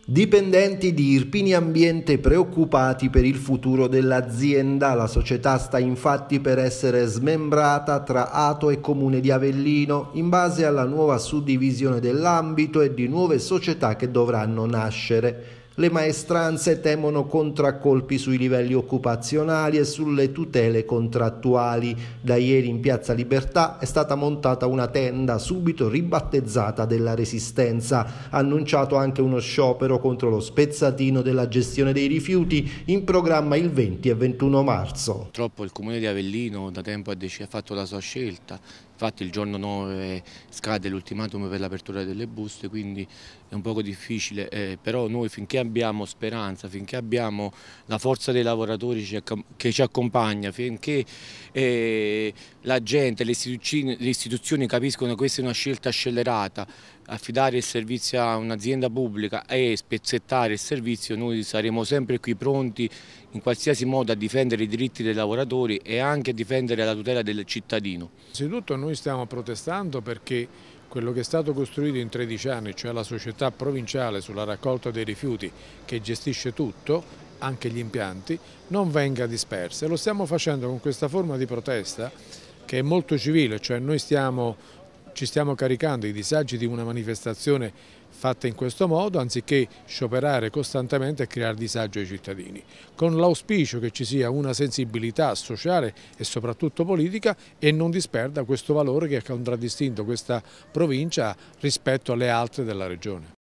Dipendenti di Irpini Ambiente preoccupati per il futuro dell'azienda. La società sta infatti per essere smembrata tra Ato e Comune di Avellino in base alla nuova suddivisione dell'ambito e di nuove società che dovranno nascere. Le maestranze temono contraccolpi sui livelli occupazionali e sulle tutele contrattuali. Da ieri in Piazza Libertà è stata montata una tenda subito ribattezzata della Resistenza. Annunciato anche uno sciopero contro lo spezzatino della gestione dei rifiuti in programma il 20 e 21 marzo. Purtroppo il Comune di Avellino da tempo ha fatto la sua scelta, infatti il giorno 9 scade l'ultimatum per l'apertura delle buste, quindi è un poco difficile, però noi finché abbiamo speranza, finché abbiamo la forza dei lavoratori che ci accompagna, finché la gente, le istituzioni capiscono che questa è una scelta scellerata, affidare il servizio a un'azienda pubblica e spezzettare il servizio, noi saremo sempre qui pronti in qualsiasi modo a difendere i diritti dei lavoratori e anche a difendere la tutela del cittadino. Innanzitutto noi stiamo protestando perché quello che è stato costruito in 13 anni, cioè la società provinciale sulla raccolta dei rifiuti che gestisce tutto, anche gli impianti, non venga dispersa. E lo stiamo facendo con questa forma di protesta che è molto civile, cioè noi ci stiamo caricando i disagi di una manifestazione fatta in questo modo anziché scioperare costantemente e creare disagio ai cittadini, con l'auspicio che ci sia una sensibilità sociale e soprattutto politica e non disperda questo valore che ha contraddistinto questa provincia rispetto alle altre della regione.